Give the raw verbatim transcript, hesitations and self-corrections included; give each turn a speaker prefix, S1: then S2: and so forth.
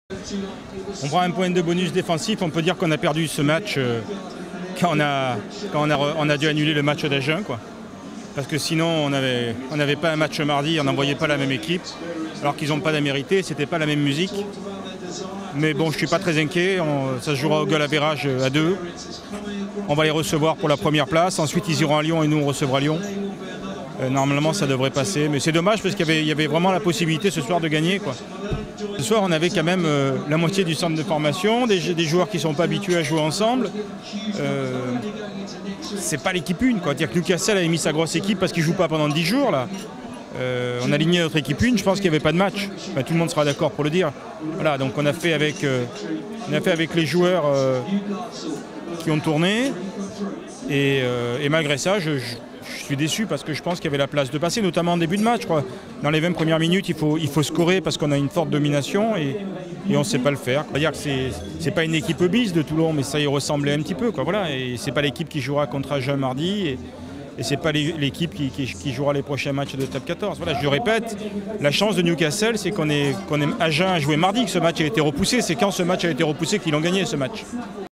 S1: On prend un point de bonus défensif, on peut dire qu'on a perdu ce match euh, quand, on a, quand on, a, on a dû annuler le match d'Agen, quoi. Parce que sinon on n'avait on n'avait pas un match mardi, on n'envoyait pas la même équipe, alors qu'ils n'ont pas la mérité, c'était pas la même musique. Mais bon, je ne suis pas très inquiet, on, ça se jouera au goal average à deux. On va les recevoir pour la première place, ensuite ils iront à Lyon et nous on recevra Lyon. Euh, normalement ça devrait passer, mais c'est dommage parce qu'il y avait, il y avait vraiment la possibilité ce soir de gagner, quoi. Ce soir on avait quand même euh, la moitié du centre de formation, des, des joueurs qui ne sont pas habitués à jouer ensemble. Euh, c'est pas l'équipe une, quoi. C'est-à-dire que Newcastle avait mis sa grosse équipe parce qu'il ne joue pas pendant dix jours là. Euh, on a aligné notre équipe une, je pense qu'il n'y avait pas de match. Enfin, tout le monde sera d'accord pour le dire. Voilà, donc on a fait avec, euh, on a fait avec les joueurs euh, qui ont tourné. Et, euh, et malgré ça, je, je, je suis déçu parce que je pense qu'il y avait la place de passer, notamment en début de match, je crois. Dans les vingt premières minutes, il faut, il faut scorer parce qu'on a une forte domination et, et on ne sait pas le faire. C'est-à-dire que c'est, c'est pas une équipe obèse de Toulon, mais ça y ressemblait un petit peu, quoi. Voilà, et c'est pas l'équipe qui jouera contre Agen mardi. Et, Et ce n'est pas l'équipe qui, qui, qui jouera les prochains matchs de top quatorze. Voilà, je le répète, la chance de Newcastle, c'est qu'on est, qu'on est Agen a joué mardi, que ce match a été repoussé. C'est quand ce match a été repoussé qu'ils ont gagné ce match.